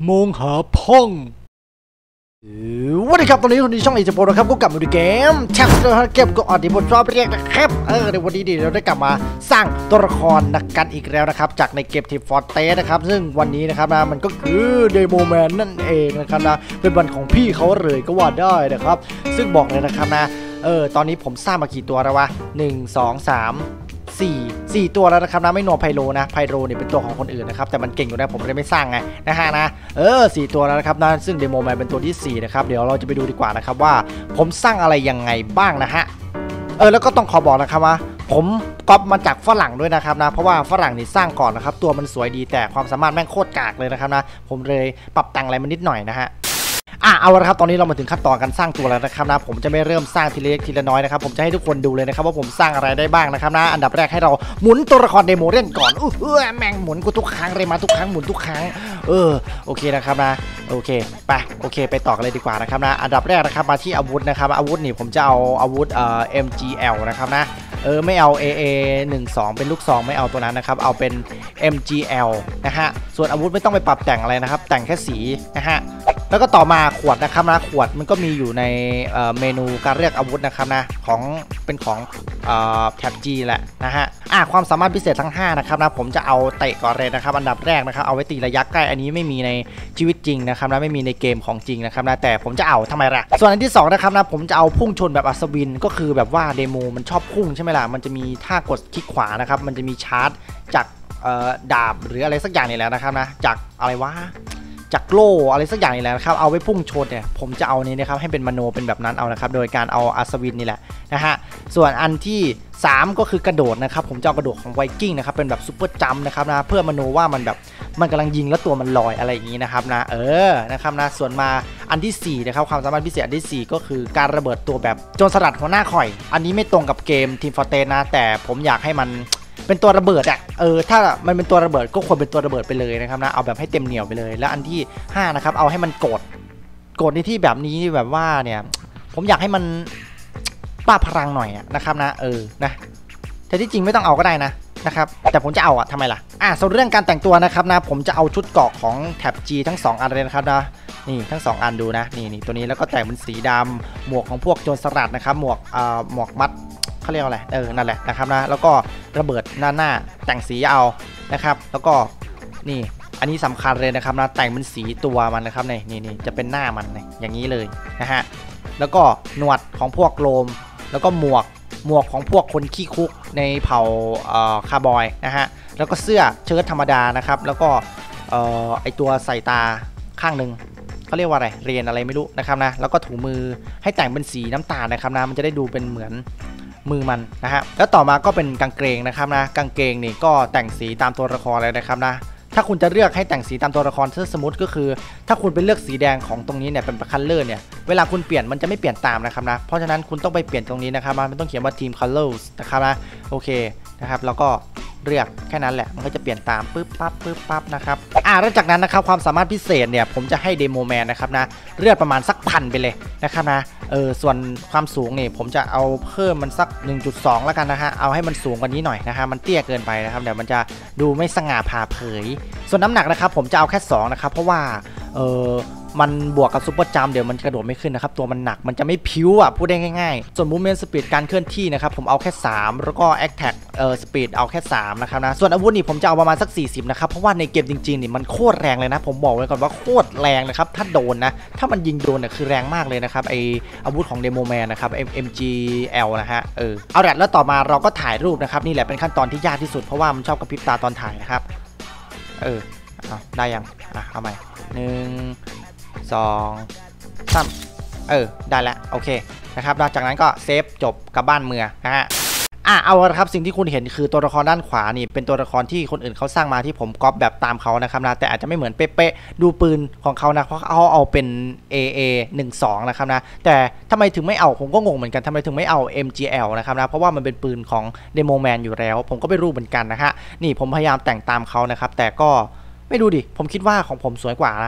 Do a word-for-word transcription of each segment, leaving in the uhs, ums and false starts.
มองหาพ่องวันนี้ครับตอนนี้คนที่ช่องอีจโปนะครับก็กลับมาดูเกมแท็บเกมก็ออดีบทรอบเรียกนะครับเออในวันนี้เราได้กลับมาสร้างตัวละครนักกันอีกแล้วนะครับจากในเกมทีมฟอร์เตสนะครับซึ่งวันนี้นะครับนะมันก็คือเดโมแมนนั่นเองนะครับนะเป็นวันของพี่เขาเลยก็ว่าได้นะครับซึ่งบอกเลยนะครับนะเออตอนนี้ผมสร้างมากี่ตัวแล้ววะหนึ่งสองสามสี่สี่ตัวแล้วนะครับนะไม่นัวไพโลนะไพโลเนี่ยเป็นตัวของคนอื่นนะครับแต่มันเก่งอยู่นะผมเลยไม่สร้างไงนะฮะนะเออสี่ตัวแล้วนะครับนะซึ่งเดโมแมนเป็นตัวที่สี่นะครับเดี๋ยวเราจะไปดูดีกว่านะครับว่าผมสร้างอะไรยังไงบ้างนะฮะเออแล้วก็ต้องขอบอกนะครับว่าผมก๊อปมาจากฝรั่งด้วยนะครับนะเพราะว่าฝรั่งนี่สร้างก่อนนะครับตัวมันสวยดีแต่ความสามารถแม่งโคตรกากเลยนะครับนะผมเลยปรับแต่งอะไรมันนิดหน่อยนะฮะอ่ะเอาละครับตอนนี้เรามาถึงขั้นตอนการสร้างตัวแล้วนะครับนะผมจะไม่เริ่มสร้างทีละเล็กทีละน้อยนะครับผมจะให้ทุกคนดูเลยนะครับว่าผมสร้างอะไรได้บ้างนะครับนะอันดับแรกให้เราหมุนตัวละครเดโมเล่นก่อนอู้เออแม่งหมุนกูทุกครั้งเลยมาทุกครั้งหมุนทุกครั้งเออโอเคนะครับนะโอเคไปโอเคไปต่อกันเลยดีกว่านะครับนะอันดับแรกนะครับมาที่อาวุธนะครับอาวุธนี่ผมจะเอาอาวุธเอ่อ เอ็ม จี แอล นะครับนะเออไม่เอา เอ เอ หนึ่งสอง เป็นลูกซองไม่เอาตัวนั้นนะครับเอาเป็น เอ็ม จี แอล นะฮะส่วนอาวุธไม่ต้องไปปรับแต่งอะไรนะครับแต่งแค่สีนะฮะแล้วก็ต่อมาขวดนะครับนะขวดมันก็มีอยู่ในเมนูการเลือกอาวุธนะครับนะของเป็นของแท็บ G แหละนะฮะอ่ะความสามารถพิเศษทั้งห้านะครับนะผมจะเอาเตะก่อนเลยนะครับอันดับแรกนะครับเอาไว้ตีระยะใกล้อันนี้ไม่มีในชีวิตจริงนะครับนะไม่มีในเกมของจริงนะครับนะแต่ผมจะเอาทำไมล่ะส่วนอันที่สองนะครับนะผมจะเอาพุ่งชนแบบอัศวินก็คือแบบว่าเดโมมันชอบพุ่งใช่ไหมล่ะมันจะมีท่ากดคลิกขวานะครับมันจะมีชาร์จจากดาบหรืออะไรสักอย่างนี่แหละนะครับนะจากอะไรวะจากโล่อะไรสักอย่างนี่แหละนะครับเอาไว้พุ่งชนเนี่ยผมจะเอานี้นะครับให้เป็นมโนเป็นแบบนั้นเอานะครับโดยการเอาอัศวินนี่แหละนะฮะส่วนอันที่สามก็คือกระโดดนะครับผมจะเอากระโดดของไวกิ้งนะครับเป็นแบบซุปเปอร์จัมป์นะครับนะเพื่อมโนว่ามันแบบมันกำลังยิงแล้วตัวมันลอยอะไรอย่างนี้นะครับนะเออนะครับนะส่วนมาอันที่สี่นะครับความสามารถพิเศษอันที่สี่ก็คือการระเบิดตัวแบบโจรสลัดหัวหน้าข่อยอันนี้ไม่ตรงกับเกมทีมฟอร์เตสนะแต่ผมอยากให้มันเป็นตัวระเบิดอ่ะเออถ้ามันเป็นตัวระเบิดก็ควรเป็นตัวระเบิดไปเลยนะครับนะเอาแบบให้เต็มเหนียวไปเลยแล้วอันที่ห้านะครับเอาให้มันโกรธโกรธในที่แบบนี้แบบว่าเนี่ยผมอยากให้มันป้าพลังหน่อยอะนะครับนะเออนะแต่ที่จริงไม่ต้องเอาก็ได้นะนะครับแต่ผมจะเอาอะทำไมล่ะอ่ะส่วนเรื่องการแต่งตัวนะครับนะผมจะเอาชุดเกราะของแท็บ G ทั้งสองอันเลยนะครับนะนี่ทั้งสองอันดูนะนี่นี่ตัวนี้แล้วก็แต่งเป็นสีดำหมวกของพวกโจรสลัดนะครับหมวกอ่าหมวกมัดเขาเรียกอะไรเออนั่นแหละนะครับนะแล้วก็ระเบิดหน้าหน้าแต่งสีเอานะครับแล้วก็นี่อันนี้สำคัญเลยนะครับนะแต่งเป็นสีตัวมันนะครับนี่นี่นี่จะเป็นหน้ามันนี่อย่างนี้เลยนะฮะแล้วก็หนวดของพวกโลมแล้วก็หมวกหมวกของพวกคนขี้คุกในเผ่าคาร์บอยนะฮะแล้วก็เสื้อเชิ้ตธรรมดานะครับแล้วก็ไอตัวใส่ตาข้างหนึ่งเขาเรียกว่าอะไรเรียนอะไรไม่รู้นะครับนะแล้วก็ถุงมือให้แต่งเป็นสีน้ำตาลนะครับนะมันจะได้ดูเป็นเหมือนมือมันนะฮะแล้วต่อมาก็เป็นกางเกงนะครับนะกางเกงนี่ก็แต่งสีตามตัวละครเลยนะครับนะถ้าคุณจะเลือกให้แต่งสีตามตัวละครสมมติก็คือถ้าคุณไปเลือกสีแดงของตรงนี้เนี่ยเป็นคัลเลอร์เนี่ยเวลาคุณเปลี่ยนมันจะไม่เปลี่ยนตามนะครับนะเพราะฉะนั้นคุณต้องไปเปลี่ยนตรงนี้นะครับมันต้องเขียนว่า Team Colors นะครับนะโอเคนะครับแล้วก็เลือกแค่นั้นแหละมันก็จะเปลี่ยนตามปึ๊บปั๊บปึ๊บปั๊บนะครับอ่าแล้วจากนั้นนะครับความสามารถพิเศษเนี่ยผมจะให้เดโมแมนนะครับนะเลือดประมาณสักพันไปเลยนะครับนะเออส่วนความสูงเนี่ยผมจะเอาเพิ่มมันสัก หนึ่งจุดสอง แล้วกันนะฮะเอาให้มันสูงกว่านี้หน่อยนะฮะมันเตี้ยเกินไปนะครับเดี๋ยวมันจะดูไม่สง่าผ่าเผยส่วนน้ำหนักนะครับผมจะเอาแค่สองนะครับเพราะว่าเออมันบวกกับซุปเปอร์จัมป์เดี๋ยวมันกระโดดไม่ขึ้นนะครับตัวมันหนักมันจะไม่พิ้วอ่ะพูดได้ง่ายๆส่วนมูฟเมนต์สปีดการเคลื่อนที่นะครับผมเอาแค่สามแล้วก็แอคแท็กเอ่อสปีดเอาแค่สามนะครับนะส่วนอาวุธนี่ผมจะเอาประมาณสักสี่สิบนะครับเพราะว่าในเกมจริงๆนี่มันโคตรแรงเลยนะผมบอกไว้ก่อนว่าโคตรแรงนะครับถ้าโดนนะถ้ามันยิงโดนเนี่ยคือแรงมากเลยนะครับไออาวุธของเดโมแมนนะครับ เอ็ม จี แอล นะฮะเออเอาละแล้วต่อมาเราก็ถ่ายรูปนะครับนี่แหละเป็นขั้นตอนที่ยากที่สุดเพราะว่ามันชอบกระพริบตาตอนถ่ายนะครับเออเอาได้ยังอ่ะเอาใหม่หนึ่งสองสามเออได้แล้วโอเคนะครับจากนั้นก็เซฟจบกับบ้านเมืองนะฮะอ่ะเอาละครับสิ่งที่คุณเห็นคือตัวละครด้านขวานี่เป็นตัวละครที่คนอื่นเขาสร้างมาที่ผมก๊อปแบบตามเขานะครับนะแต่อาจจะไม่เหมือนเป๊ะๆดูปืนของเขานะเพราะเขาเอาเป็น เอ เอ หนึ่งสอง นะครับนะแต่ทำไมถึงไม่เอาผมก็งงเหมือนกันทำไมถึงไม่เอา เอ็ม จี แอล นะครับนะเพราะว่ามันเป็นปืนของเดโมแมนอยู่แล้วผมก็ไม่รู้เหมือนกันนะฮะนี่ผมพยายามแต่งตามเขานะครับแต่ก็ไม่ดูดิผมคิดว่าของผมสวยกว่านะ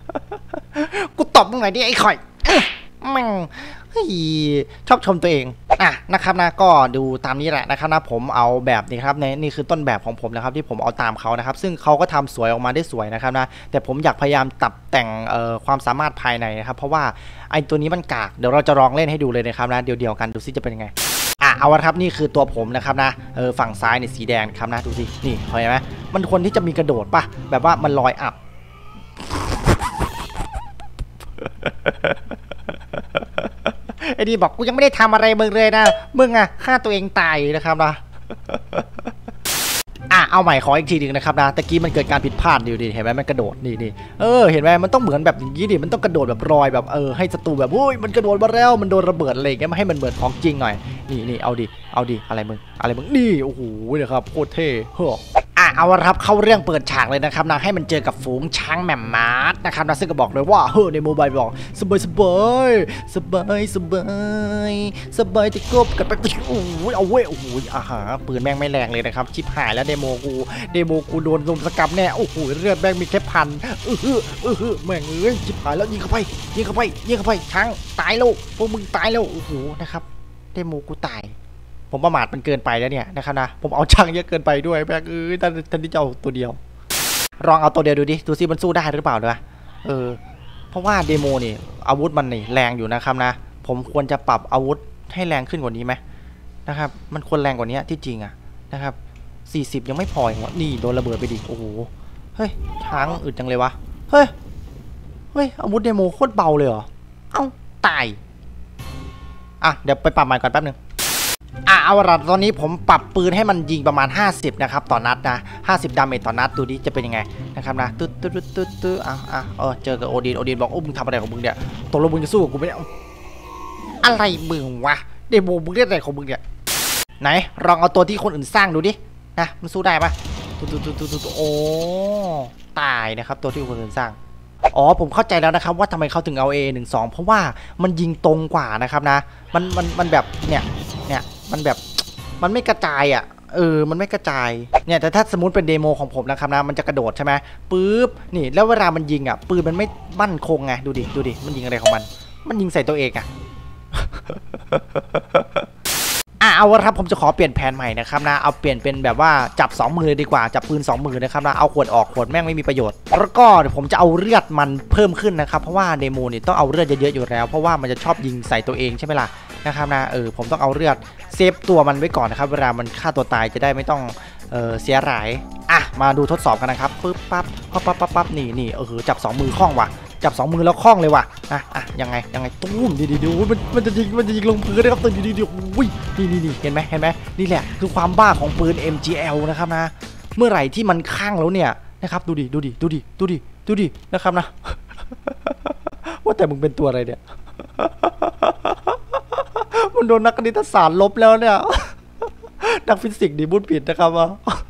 กูตบมึงหน่อยดิไอ้ข่อยแม่งชอบชมตัวเองอ่ะนะครับนะก็ดูตามนี้แหละนะครับนะผมเอาแบบนี้ครับในนี่คือต้นแบบของผมนะครับที่ผมเอาตามเขานะครับซึ่งเขาก็ทำสวยออกมาได้สวยนะครับนะแต่ผมอยากพยายามตัดแต่งเอ่อความสามารถภายในนะครับเพราะว่าไอ้ตัวนี้มันกากเดี๋ยวเราจะลองเล่นให้ดูเลยนะครับนะเดี๋ยวๆกันดูซิจะเป็นยังไงอ่ะเอาละครับนี่คือตัวผมนะครับนะเออฝั่งซ้ายนี่สีแดงครับนะดูสินี่เห็นไหมมันควรที่จะมีกระโดดป่ะแบบว่ามันลอยอับไอ้ดีบอกกูยังไม่ได้ทำอะไรมึงเลยนะมึงอะฆ่าตัวเองตายนะครับนะอ่ะเอาใหม่ขออีกทีหนึ่งนะครับนะตะกี้มันเกิดการผิดพลาดอยู่ดิเห็นไหมมันกระโดดนี่นี่เออเห็นไหมมันต้องเหมือนแบบอย่างนี้ดิมันต้องกระโดดแบบรอยแบบเออให้ศัตรูแบบโอ้ยมันกระโดดมาแล้วมันโดนระเบิดอะไรอย่างเงี้ยมาให้มันเหมือนของจริงหน่อยนี่นี่เอาดิเอาดิอะไรมึงอะไรมึงนี่โอ้โหนะครับโคตรเท่เฮ้ออ่ะเอาละครับเข้าเรื่องเปิดฉากเลยนะครับนะให้มันเจอกับฝูงช้างแหม่มมาร์ทนะครับนะซึ่งก็บอกเลยว่าเฮ้อในโมบายบอกสบายสบายสบายสบายสบายจะกบกันไปโอ้ยเอาเว้ยโอ้โหอาหารปืนแม่งไม่แรงเลยนะครับชิบหายแล้วเดโมกูเดโมกูโดนรุมสกัดแน่โอ้โหเลือดแม่งมีแค่พันเออเออแม่งเอ้ยชิบหายแล้วยิงเข้าไปยิงเข้าไปยิงเข้าไปช้างตายแล้วพวกมึงตายแล้วโอ้โหนะครับเดโมกูตายผมประมาทมันเกินไปแล้วเนี่ยนะครับนะผมเอาช่างเยอะเกินไปด้วยแบกเอ้ยท่านท่านที่จะเอาตัวเดียวลองเอาตัวเดียวดูดิดูซิมันสู้ได้หรือเปล่าด้วยเออเพราะว่าเดโมนี่อาวุธมันนี่แรงอยู่นะครับนะผมควรจะปรับอาวุธให้แรงขึ้นกว่านี้ไหมนะครับมันควรแรงกว่านี้ที่จริงอะนะครับสี่สิบยังไม่พออีกวะนี่โดนระเบิดไปดิโอ้โหเฮ้ยช้างอึดจังเลยวะเฮ้ยเฮ้ยอาวุธเดโมโคตรเบาเลยเหรอเอ้าตายอ่ะเดี๋ยวไปปรับใหม่ก่อนแป๊บนึงอ่ะเอาละตอนนี้ผมปรับปืนให้มันยิงประมาณห้าสิบนะครับต่อนัดนะห้าสิบดาเมจต่อนัดดูดิจะเป็นยังไงนะครับนะตึ๊ดตึ๊ดตึ๊ดตึ๊ดอ่ะอ่ะเออเจอกับโอดินโอดินบอกโอ้มึงทำอะไรของมึงเนี่ยตกลงมึงจะสู้กับกูไหมเนี่ยอะไรมึงวะเดโมมึงเรียกอะไรของมึงเนี่ยไหนลองเอาตัวที่คนอื่นสร้างดูดินะมันสู้ได้ปะตุ๊ดตุ๊ดตุ๊ดตุ๊ดโอ้ตายนะครับตัวที่คนอื่นสร้างอ๋อผมเข้าใจแล้วนะครับว่าทำไมเขาถึงเอา เอ หนึ่งสอง เพราะว่ามันยิงตรงกว่านะครับนะมันมันมันแบบเนี่ยเนี่ยมันแบบมันไม่กระจายอ่ะเออมันไม่กระจายเนี่ยแต่ถ้าสมมติเป็นเดโมของผมนะครับนะมันจะกระโดดใช่ไหมปุ๊บนี่แล้วเวลามันยิงอ่ะปืนมันไม่มั่นคงไงดูดิดูดิมันยิงอะไรของมันมันยิงใส่ตัวเองอ่ะ อ่ะเอาละครับผมจะขอเปลี่ยนแผนใหม่นะครับนะเอาเปลี่ยนเป็นแบบว่าจับสองมือดีกว่าจับปืนสองมือนะครับนะเอาขวดออกขวดแม่งไม่มีประโยชน์แล้วก็ผมจะเอาเลือดมันเพิ่มขึ้นนะครับเพราะว่าเดโมนี่ต้องเอาเลือดเยอะๆอยู่แล้วเพราะว่ามันจะชอบยิงใส่ตัวเองใช่ไหมล่ะนะครับนะเออผมต้องเอาเลือดเซฟตัวมันไว้ก่อนนะครับเวลามันฆ่าตัวตายจะได้ไม่ต้องเออเสียหายอ่ะมาดูทดสอบกันนะครับปึ๊บปั๊บปั๊บปั๊บปั๊บปั๊บนี่นี่เออจับสองมือคล่องว่ะจับสองมือแล้วคล่องเลยว่ะอ่ะอ่ะยังไงยังไงตุ้มดีดีดูมันมันจะยิงมันจะยิงลงพื้นนะครับตัวดีดีดีอุ้ยนี่นี่นี่เห็นไหมเห็นไหมนี่แหละคือความบ้าของปืน เอ็ม จี แอล นะครับนะเมื่อไหร่ที่มันข้างแล้วเนี่ยนะครับดูดิดูดิดูดิดูดิดูดินะครับนะ ว่าแต่มึงเป็นตัวอะไรเนี่ย มันโดนนักคณิตศาสตร์ลบแล้วเนี่ย นักฟิสิกส์ดีบุญผิดนะครับว่า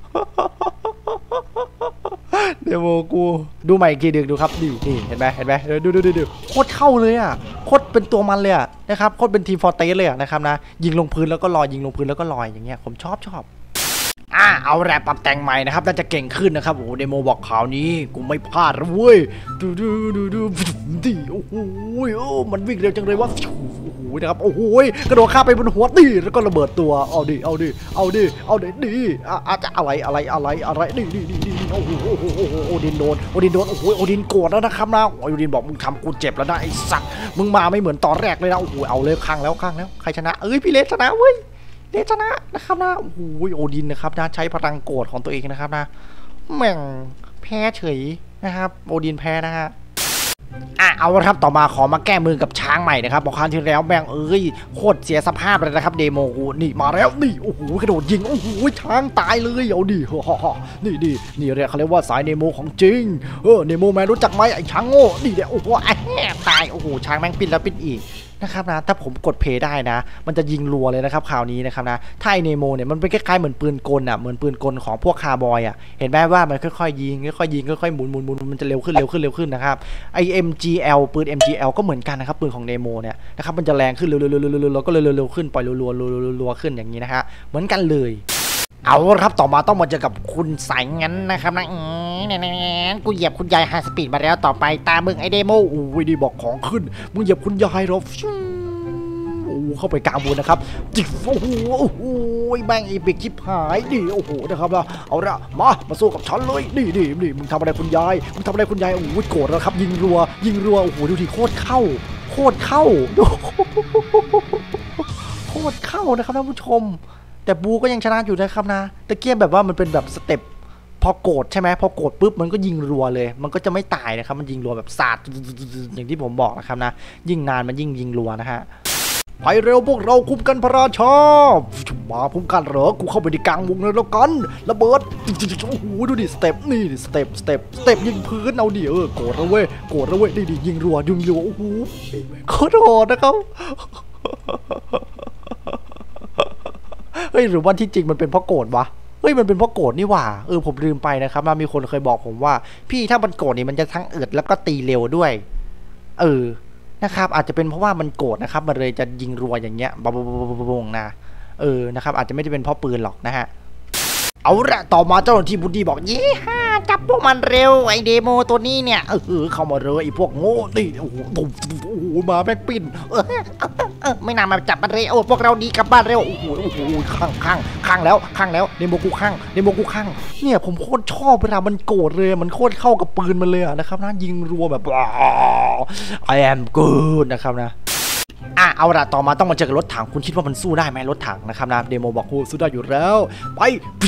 เดโมกูดูใหม่อีกทีดึกดูครับนี่นี่เห็นไหมเห็นไหมดูดูดูดูโคตรเข้าเลยอ่ะโคตรเป็นตัวมันเลยอ่ะนะครับโคตรเป็นทีมฟอร์เตสเลยนะครับนะยิงลงพื้นแล้วก็ลอยยิงลงพื้นแล้วก็ลอยอย่างเงี้ยผมชอบชอบอ่าเอาแรปปรับแต่งใหม่นะครับน่าจะเก่งขึ้นนะครับโอ้เดโมบอกข่าวนี้กูไม่พลาดเว้ยดูดูดูดูดิโอ้โหโอ้มันวิ่งเร็วจังเลยวะโอ้โหนะครับโอ้โหกระโดดข้ามไปบนหัวดิแล้วก็ระเบิดตัวเอาดิเอาดิเอาดิเอาดิดิอาจจะอะไรอะไรอะไรอะไรดิดิดิดิโอ้โหโอ้โหโอ้โหโอดินโดนโอดินโดนโอ้โหโอดินโกรธแล้วนะครับนะโอดินบอกมึงทำกูเจ็บแล้วนะไอ้สัตว์มึงมาไม่เหมือนตอนแรกเลยนะโอ้โหเอาเลยข้างแล้วข้างแล้วใครชนะเอ้ยพี่เลสชนะเว้ยเลสชนะนะครับนะโอ้โหโอดินนะครับนะใช้พลังโกรธของตัวเองนะครับนะแม่งแพ้เฉยนะครับโอดินแพ้นะฮะอ่ะเอาละครับต่อมาขอมาแก้มือกับช้างใหม่นะครับบอกครั้งที่แล้วแม่งเอ้ยโคตรเสียสภาพเลยนะครับเดโมกูนี่มาแล้วนี่โอ้โหกระโดดยิงโอ้โหช้างตายเลยเอาดิฮ่าฮ่านี่ดินี่เรียกเขาเรียกว่าสายเดโมของจริงเออเดโมแมนรู้จักไหมไอ้ช้างโง่นี่เดี๋ยวโอ้โหแอบตายโอ้โหช้างแม่งปิ้นแล้วปิ้นอีกนะครับนะถ้าผมกดเพย์ได้นะมันจะยิงรัวเลยนะครับข่าวนี้นะครับนะถ้าไอเนโมเนี่ยมันเป็นคล้ายๆเหมือนปืนกลอ่ะเหมือนปืนกลของพวกคาร์บอยอ่ะเห็นไหมว่ามันค่อยๆยิงค่อยๆยิงค่อยๆหมุนหมุนหมุนมันจะเร็วขึ้นเร็วขึ้นเร็วขึ้นนะครับไอ เอ็ม จี แอล ปืน เอ็ม จี แอล ก็เหมือนกันนะครับปืนของเนโมเนี่ยนะครับมันจะแรงขึ้นเร็วๆๆๆแล้วก็เร็วๆขึ้นปล่อยรัวๆรัวๆขึ้นอย่างนี้นะฮะเหมือนกันเลยเอาครับต่อมาต้องมาเจอกับคุณสายงั้นนะครับนะเนี่ยกูเหยียบคุณยายไฮสปีดมาแล้วต่อไปตามึงไอเดโมอู้ยดีบอกของขึ้นมึงเหยียบคุณยายหรอโอ้เข้าไปกลางบนนะครับจิบโอ้โหโอ้โหแม่งอีปิกชิบหายดิโอ้โหนะครับนะเอาละมามาสู้กับฉันเลยนี่นี่นี่มึงทำอะไรคุณยายมึงทำอะไรคุณยายโอ้โหโกรธแล้วครับยิงรัวยิงรัวโอ้โหดูดิโคตรเข้าโคตรเข้าโคตรเข้านะครับท่านผู้ชมแต่บูก็ยังชนะอยู่นะครับนะตะเกียบแบบว่ามันเป็นแบบสเต็ปพอโกรธใช่ไหมพอโกรธปุ๊บมันก็ยิงรัวเลยมันก็จะไม่ตายนะครับมันยิงรัวแบบสาดอย่างที่ผมบอกนะครับนะยิ่งนานมันยิ่งยิงรัวนะฮะไปเร็วพวกเราคุมกันพระราชามาคุมกันเหรอกูเข้าไปในกลางวงเลยแล้วกันระเบิดโอ้โหดูดิสเต็ปนี่สเต็ปสเต็ปสเต็ปยิงพื้นเอาดิเออโกรธแล้วเว้ยโกรธแล้วเว้ยดิดิยิงรัวยิงรัวโอ้โหโคตรโหดนะครับเฮ้ยหรือว่าที่จริงมันเป็นเพราะโกรธวะเฮ้ยมันเป็นเพราะโกรธนี่หว่าเออผมลืมไปนะครับมามีคนเคยบอกผมว่าพี่ถ้ามันโกรธนี่มันจะทั้งอึดแล้วก็ตีเร็วด้วยเออนะครับอาจจะเป็นเพราะว่ามันโกรธนะครับมันเลยจะยิงรัวอย่างเงี้ยบบบงนะเออนะครับอาจจะไม่ได้เป็นเพราะปืนหรอกนะฮะเอาละต่อมาเจ้าหน้าที่บุดีบอกยี่ห้าจับพวกมันเร็วไอเดโมตัวนี้เนี่ยเออเข้ามาเลยไอพวกโง่นี่โอ้โหโอ้โหมาแบ็คปินเออไม่น่ามาจับมันเลยโอ้พวกเราดีกลับบ้านเร็วโอ้โหโอ้โหข้างข้างข้างแล้วข้างแล้วเดโมกูข้างเดโมกูข้างเนี่ยผมโคตรชอบเวลามันโกรธเลยมันโคตรเข้ากับปืนมันเลยนะครับนะยิงรัวแบบว้าว I am good นะครับนะอ่ะเอาละต่อมาต้องมาเจอกับรถถังคุณคิดว่ามันสู้ได้ไหมรถถังนะครับนะเดโมบอกกูสู้ได้อยู่แล้วไป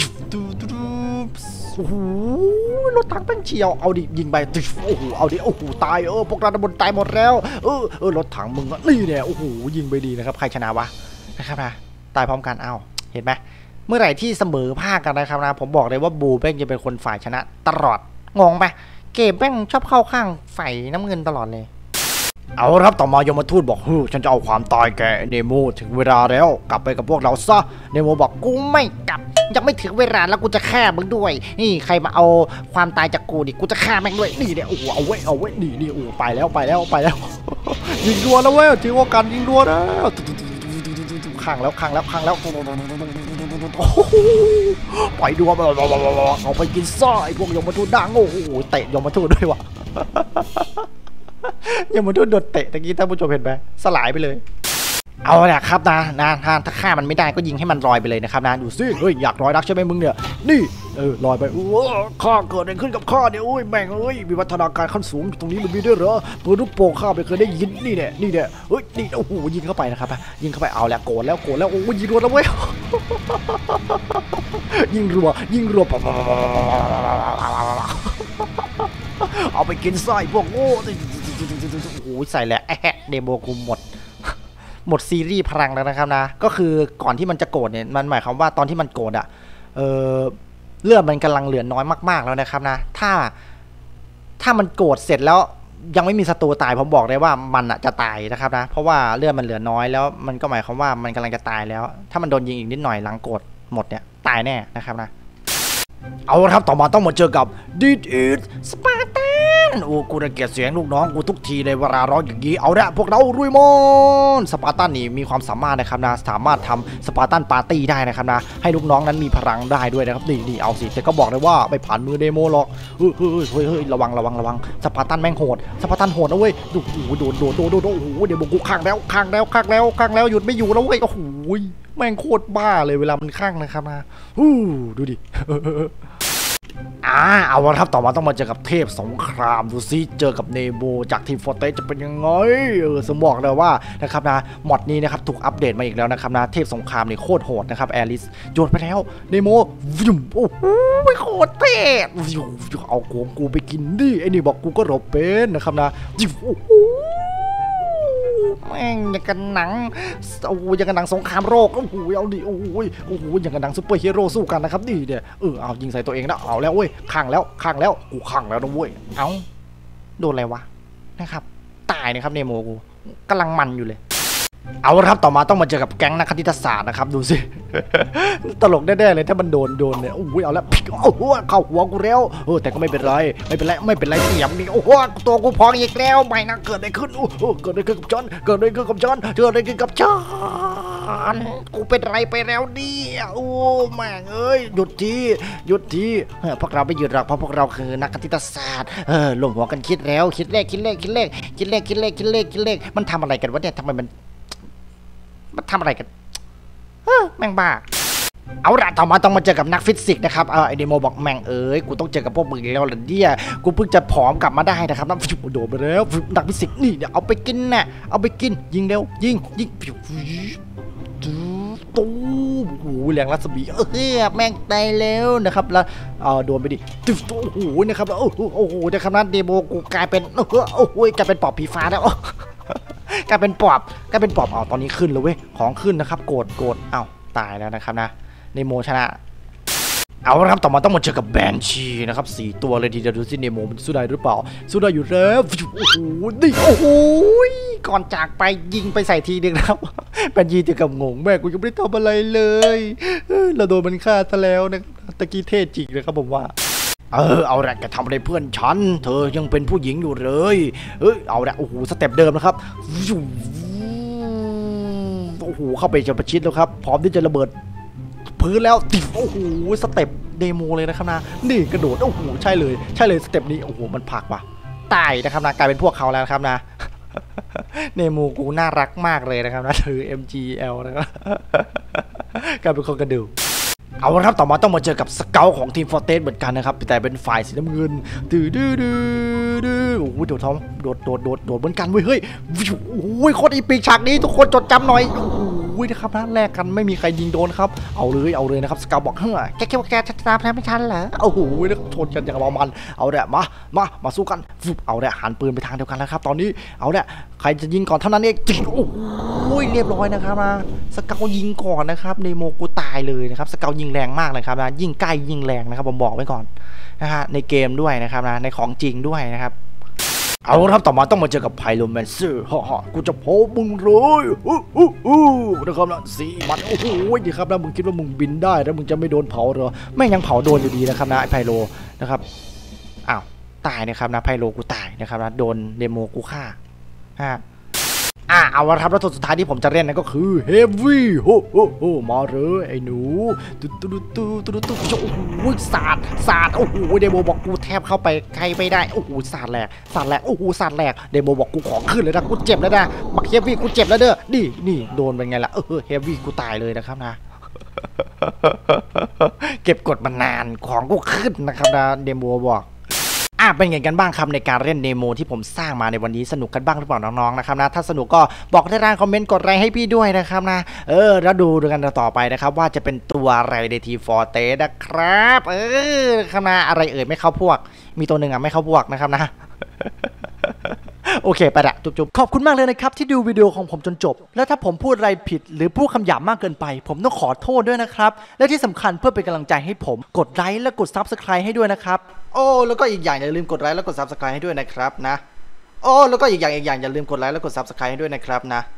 โอ้โหรถถังเป็นเฉียวเอาดิยิงไปโอ้โหเอาดิโอ้โหตายเออพวกเราบนตายหมดแล้วเออเออรถถังมึงนี่เนี่ยโอ้โหยิงไปดีนะครับใครชนะวะนะครับนะตายพร้อมกันเอาเห็นไหมเมื่อไหร่ที่เสมอภาคกันนะครับนะผมบอกเลยว่าบูแม่งจะเป็นคนฝ่ายชนะตลอดงงไหมเกมแม่งชอบเข้าข้างฝ่ายน้ำเงินตลอดเลยเอาครับต่อมายมทูตบอกฮู้ฉันจะเอาความตายแกเนโมถึงเวลาแล้วกลับไปกับพวกเราซะเนโมบอกกูไม่กลับยังไม่ถึงเวลาแล้วกูจะฆ่ามึงด้วยนี่ใครมาเอาความตายจากกูดิกูจะฆ่าแม่งด้วยนี่เนี่ยโอ้โหเอาไว้เอาไว้นี่นี่โอ้ไปแล้วไปแล้วไปแล้วยิงรัวแล้วเว้ยถือว่าการยิงรัวแล้วข้างแล้วข้างแล้วข้างแล้วปล่อยดัวเอาไปกินซ่าไอ้พวกยมทูตด่างโอ้โหเตะยมทูตด้วยวะยมทูตโดนเตะตะกี้ท่านผู้ชมเห็นไหมสลายไปเลยเอาแหละครับนะนะถ้าฆ่ามันไม่ได้ก็ยิงให้มันลอยไปเลยนะครับนะดูซิเฮ้ยอยากลอยรักใช่ไหมมึงเนี่ยนี่เออลอยไปโอ้ข้าเกิดอะไรขึ้นกับข้าเนี่ยโอ้ยแม่งเอ้ยวิวัฒนาการขั้นสูงตรงนี้มันมีด้วยเหรอปืนลูกโป่งข้าไม่เคยได้ยินนี่เนี่ยนี่เนี่ยเฮ้ยนี่โอ้โหยิงเข้าไปนะครับยิงเข้าไปเอาแล้วโกรธแล้วโกรธแล้วโอ้ยยิงรัวแล้วเว้ยยิงรัวยิงรัวเอาไปกินไส้พวกโง่โอ้โหใส่แล้วแอะเดโมคุมหมดหมดซีรีส์พลังแล้วนะครับนะก็คือก่อนที่มันจะโกรธเนี่ยมันหมายความว่าตอนที่มันโกรธอ่ะเออเลือดมันกำลังเหลือน้อยมากๆแล้วนะครับนะถ้าถ้ามันโกรธเสร็จแล้วยังไม่มีศัตรูตายผมบอกได้ว่ามันอ่ะจะตายนะครับนะเพราะว่าเลือดมันเหลือน้อยแล้วมันก็หมายความว่ามันกำลังจะตายแล้วถ้ามันโดนยิงอีกนิดหน่อยหลังโกรธหมดเนี่ยตายแน่นะครับนะเอาครับต่อมาต้องมาเจอกับดิดอิทสปาร์ตันโอ้กูระเกียดเสียงลูกน้องกูทุกทีในเวลาร้องอย่างนี้เอาละพวกเรารุยมอนสปาร์ตันนี่มีความสามารถนะครับนะสามารถทำสปาร์ตันปาร์ตี้ได้นะครับนะให้ลูกน้องนั้นมีพลังได้ด้วยนะครับนี่นี่เอาสิแต่ก็บอกเลยว่าไม่ผ่านมือเดโมหรอกเฮ้ยเฮ้ยเฮ้ยเฮ้ยระวังระวังระวังสปาร์ตันแม่งโหดสปาร์ตันโหดนะเว้ยดูโอ้โหโดนโดนโดนโดนโอ้โหเดี๋ยวกูข้างแล้วข้างแล้วข้างแล้วข้างแล้วหยุดไม่อยู่แล้วเว้ยโอ้โหแม่งโคตรบ้าเลยเวลามันข้างนะครับนะอู้ดูดิอ่าเอาละครับต่อมาต้องมาเจอกับเทพสงครามดูซิเจอกับเนโมจากทีมฟอร์เตสจะเป็นยังไงเออสมบอกเลยว่านะครับนะมอดนี้นะครับถูกอัปเดตมาอีกแล้วนะครับนะเทพสงครามนี่โคตรโหดนะครับแอลิสโยนไปแล้วเนโมวิมโอ้โหโคตรเท่เอาโกงกูไปกินดิไอ้นี่บอกกูก็รบเป็นนะครับนะโอ้โหแม่งอย่างกันหนังโอ้ยอย่างกันหนังสงครามโลกโอ้โหเอาดิโอ้ยโอ้โหอย่างกันหนังซุปเปอร์ฮีโร่สู้กันนะครับนี่เนี่ยเออเอายิงใส่ตัวเองนะเอาแล้วเว้ยข้างแล้วข้างแล้วกูข้างแล้วนะเว้ยเอาโดนอะไรวะนะครับตายนะครับเนโมกูกำลังมันอยู่เลยเอาละครับต่อมาต้องมาเจอกับแก๊งนักคณิตศาสตร์นะครับดูสิตลกแน่ๆเลยถ้ามันโดนโดนเนี่ยโอ้ยเอาแล้วโอ้โหเข้าหัวกูแล้วเออแต่ก็ไม่เป็นไรไม่เป็นไรไม่เป็นไรเสียมนี่โอ้โหตัวกูพองอีกแล้วไม่นะเกิดอะไรขึ้นโอ้โหเกิดอะไรขึ้นกับจอนเกิดอะไรขึ้นกับจอนเกิดอะไรขึ้นกับจอนกูเป็นไรไปแล้วดิโอ้แม่งเอ้ยหยุดทีหยุดทีพวกเราไม่หยุดหรอกเพราะพวกเราคือนักคณิตศาสตร์เออลงหัวกันคิดแล้วคิดเลขคิดเลขคิดเลขคิดเลขคิดเลขคิดเลขคิดเลขมันทำอะไรกันวะเนี่ยทำไมมันมันทำอะไรกันเฮ้ยแม่งบ้าเอาละต่อมาต้องมาเจอกับนักฟิสิกส์นะครับเออไอเดโมบอกแม่งเอ้ยกูต้องเจอกับพวกมึงแล้วเหรอเนี่ยกูเพิ่งจะผอมกลับมาได้นะครับนะโดดไปแล้วนักฟิสิกส์นี่เดี๋ยวเอาไปกินน่ะเอาไปกินยิงเร็วยิงยิงตู้โอ้โหแรงรัศมีเออแม่งตายแล้วนะครับแล้วเออโดนไปดิตึ๊บโอ้โหนะครับแล้วโอ้โหโอ้โหนะครับนะเดโมกูกลายเป็นโอ้โหโอ้โหกลายเป็นปอบผีฟ้าแล้วกลายเป็นปอบกลายเป็นปอบอ๋อตอนนี้ขึ้นแล้วเว้ยของขึ้นนะครับโกรธโกรธเอ้าตายแล้วนะครับนะเนโมชนะเอาละครับต่อมาต้องมาเจอกับแบนชีนะครับสี่ตัวเลยทีเดียวดูสิเนโมมันสู้ได้หรือเปล่าสู้ได้อยู่แล้วโอ้โหนี่โอ้โหก่อนจากไปยิงไปใส่ทีนึงนะครับแบนชีถึงกับงงแม่กูยังไม่ได้ทำอะไรเลยเราโดนมันฆ่าซะแล้วนะตะกี้เท่จริงนะครับผมว่าเออเอาละแกทำอะไรเพื่อนฉันเธอยังเป็นผู้หญิงอยู่เลยเออเอาละโอ้โหสเต็ปเดิมนะครับโอ้โหเข้าไปจะประชิดแล้วครับพร้อมที่จะระเบิดพื้นแล้วติดโอ้โหสเต็ปเดโมเลยนะครับนะนี่กระโดดโอ้โหใช่เลยใช่เลยสเต็ปนี้โอ้โหมันผลักว่ะตายนะครับนะกลายเป็นพวกเขาแล้วนะครับนะเนโมกูน่ารักมากเลยนะครับนะถือ เอ็ม จี แอล นะครับกลายเป็นคนกระดูกเอาละครับต่อมาต้องมาเจอกับสเกลของทีมฟอร์เตสเหมือนกันนะครับแต่เป็นฝ่ายสีน้ำเงินดื้อดื้อดื้อดื้อโอ้โหโดดท้องโดดโดดโดดโดดเหมือนกันเว้ยเฮ้ยโอ้ยโคตรอีปีฉากนี้ทุกคนจดจำหน่อยโอ้โหนะครับนะแรกกันไม่มีใครยิงโดนครับเอาเลยเอาเลยนะครับสเกลบอกเฮ้ยแกแกแกจะตามแพ้ไม่ทันเหรอโอ้โหชนกันอย่างประมาณเอาเดี๋ยวมามามาสู้กันเอาเดี๋ยวหันปืนไปทางเดียวกันแล้วครับตอนนี้เอาเดี๋ยวใครจะยิงก่อนเท่านั้นเองโอ้โหเรียบร้อยนะครับนะสเกลยิงก่อนนะครับเนโมกูตายเลยนะครับสเกลยิงแรงมากเลยครับนะยิ่งใกล้ยิ่งแรงนะครับผมบอกไว้ก่อนนะฮะในเกมด้วยนะครับนะในของจริงด้วยนะครับเอาครับต่อมาต้องมาเจอกับไพโรแมนเซอร์ฮ่าฮ่ากูจะโผล่มึงเลยอู้อู้อู้นะครับนะสีมันโอ้โหดีครับนะมึงคิดว่ามึงบินได้แล้วมึงจะไม่โดนเผาเหรอแม่งยังเผาโดนอยู่ดีนะครับนะไอไพโรนะครับอ้าวตายนะครับนะไพโรกูตายนะครับนะโดนเดโมกูฆ่าฮะอ่ะเอาละครับแล้วตัวสุดท้ายที่ผมจะเล่นนั่นก็คือเฮฟวี่โอ้โหโอ้มาเลยไอ้หนูตุ๊ตุ๊ตุ๊ตุ๊ตุ๊ตุ๊โอ้โหสาดสาดโอ้โหเดโมบอกกูแทบเข้าไปใครไม่ได้โอ้โหสาดแหลกสาดแหลกโอ้โหสาดแหลกเดโมบอกกูของขึ้นเลยนะกูเจ็บแล้วนะบักเฮฟวี่กูเจ็บแล้วเด้อนี่นี่โดนเป็นไงล่ะเออเฮฟวี่กูตายเลยนะครับนะเก็บกดมานานของกูขึ้นนะครับนะเดโมบอกอ่ะเป็นไงกันบ้างครับในการเล่นเดโมที่ผมสร้างมาในวันนี้สนุกกันบ้างหรือเปล่าน้องๆนะครับนะถ้าสนุกก็บอกในร่างคอมเมนต์กดไลค์ให้พี่ด้วยนะครับนะเออแล้วดูกันต่อไปนะครับว่าจะเป็นตัวอะไรในทีฟอร์เตสนะครับเออครับนะอะไรเอ่ยไม่เข้าพวกมีตัวหนึ่งอ่ะไม่เข้าพวกนะครับนะโอเคไปละจุ๊บๆขอบคุณมากเลยนะครับที่ดูวิดีโอของผมจนจบแล้วถ้าผมพูดอะไรผิดหรือพูดคำหยาบมากเกินไปผมต้องขอโทษด้วยนะครับและที่สำคัญเพื่อเป็นกำลังใจให้ผมกดไลค์และกด ซับสไครบ์ ให้ด้วยนะครับโอ้แล้วก็อีกอย่างอย่าลืมกดไลค์และกด ซับสไครบ์ ให้ด้วยนะครับนะโอ้แล้วก็อีกอย่างอีกอย่างอย่าลืมกดไลค์และกด ซับสไครบ์ ให้ด้วยนะครับนะ